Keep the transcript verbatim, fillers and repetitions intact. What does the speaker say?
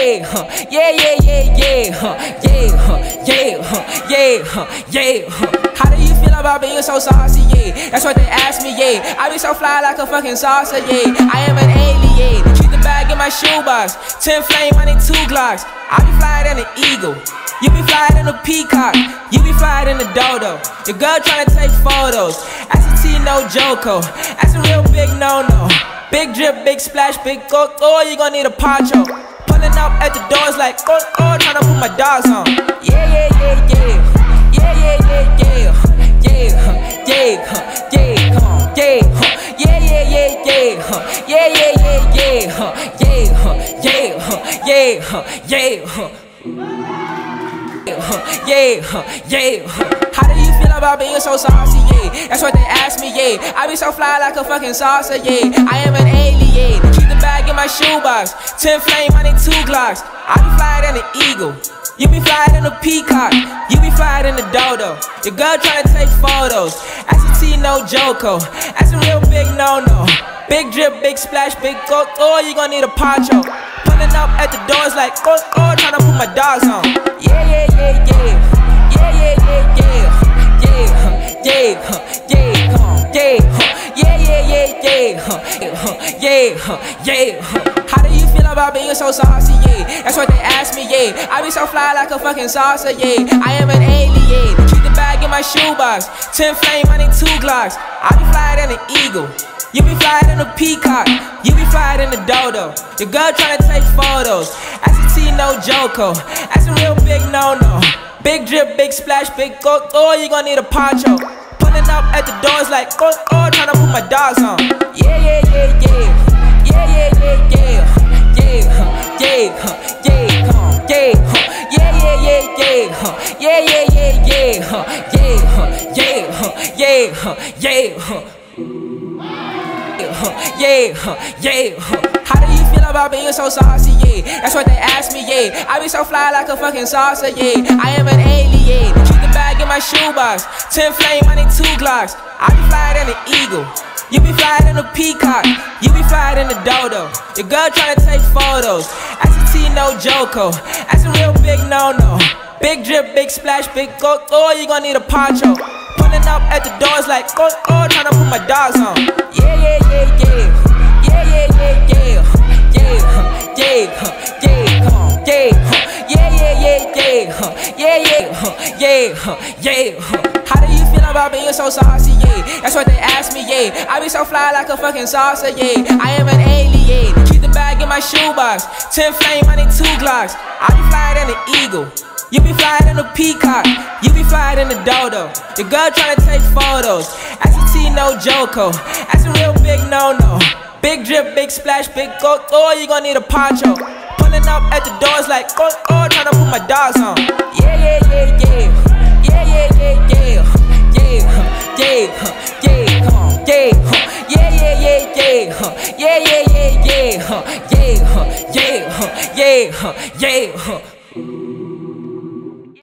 yeah, huh, yeah, yeah, yeah, yeah, huh, yeah, huh, yeah, huh, yeah, huh, yeah, huh. How do you feel about being so saucy, yeah? That's what they ask me, yeah. I be so fly like a fucking saucer, yeah. I am an alien. Keep the bag in my shoebox. Ten flame, I need two Glocks. I be flyer than an eagle. You be flyer than a peacock. You be flyer than a dodo. Your girl tryna take photos. That's a T, no Joko. That's a real big no-no. Big drip, big splash, big go, oh, you gon' need a poncho. Pulling up at the doors like, oh, oh, tryna put my dogs on. Yeah, yeah, yeah, yeah. Yeah, yeah, yeah, yeah. Yeah, huh, yeah, huh, yeah, come on, yeah, huh. Yeah, yeah, yeah, yeah, huh. Yeah, yeah, yeah, yeah, huh. Yeah, huh, yeah, huh, yeah, huh, yeah, huh. Yeah, huh, yeah, huh. How do you feel about being so saucy, yeah? That's what they ask me, yeah. I be so fly like a fucking saucer, yeah. I am an alien. Keep the bag in my shoebox. Ten flame, I need two Glocks. I be flyer than an eagle. You be flyer than a peacock. You be flyer than a dodo. Your girl tryna take photos. That's a T, no Joko. That's a real big no-no. Big drip, big splash, big go, oh, you gon' need a poncho. Pulling up at the doors like, oh, oh, tryna put my dogs on. Yeah, yeah, yeah, yeah. Yeah, yeah, yeah, yeah. Yeah, huh, yeah, huh, yeah, come on, yeah, huh. Yeah, yeah, yeah, yeah, huh. Yeah, huh, yeah, huh, yeah, huh. How do you feel about being so saucy, yeah? That's what they ask me, yeah. I be so fly like a fucking saucer, yeah. I am an alien. Keep the bag in my shoebox. Ten flame, I need two Glocks. I be flyer than an eagle. You be flyer than a peacock. You be flyer than a dodo. Your girl tryna take photos. That's a T, no Joko. That's a real big no-no. Big drip, big splash, big go, oh, you gon' need a poncho. Pulling up at the doors like, oh, oh, tryna put my dogs on. Yeah, yeah, yeah, yeah. Yeah, yeah, yeah, yeah. Yeah, huh, yeah, huh, yeah, come on, yeah, huh. Yeah, yeah, yeah, yeah, huh. Yeah, yeah, yeah, yeah, huh. Yeah, huh, yeah, huh, yeah, huh, yeah, huh. Yeah, huh, yeah, huh. How do you feel about being so saucy, yeah? That's what they ask me, yeah. I be so fly like a fucking saucer, yeah. I am an alien. Keep the bag in my shoebox. Ten flame, I need two Glocks. I be flyer than an eagle. You be flyer than a peacock. You be flyer than a dodo. Your girl tryna take photos. That's a T, no Joko. That's a real big no-no. Big drip, big splash, big go, oh, you gon' need a poncho. Pulling up at the doors like, oh, oh, tryna put my dogs on. Yeah, yeah, yeah, yeah. Yeah, yeah, yeah, yeah. Yeah, huh, yeah, huh, yeah, come on, yeah, huh. Yeah, yeah, yeah, yeah, huh. Yeah, yeah, huh, yeah, huh, yeah, huh. How do you feel about being so saucy, yeah? That's what they ask me, yeah. I be so fly like a fucking saucer, yeah. I am an alien. Keep the bag in my shoebox. Ten flame, I need two Glocks. I be flyer than an eagle. You be flyer than a peacock. You be flyer than a dodo. Your girl tryna take photos. That's a T, no Joko. That's a real big no-no. Big drip, big splash, big go, oh, you gon' need a poncho. Pulling up at the doors like, oh, oh, tryna put my dogs on. Yeah, yeah, yeah, yeah. Yeah, yeah, yeah, yeah. Yeah, huh, yeah, huh, yeah, come on, yeah, huh. Yeah, yeah, yeah, yeah, huh. Yeah, yeah, yeah, yeah, huh. Yeah, huh, yeah, huh, yeah, huh, yeah, huh.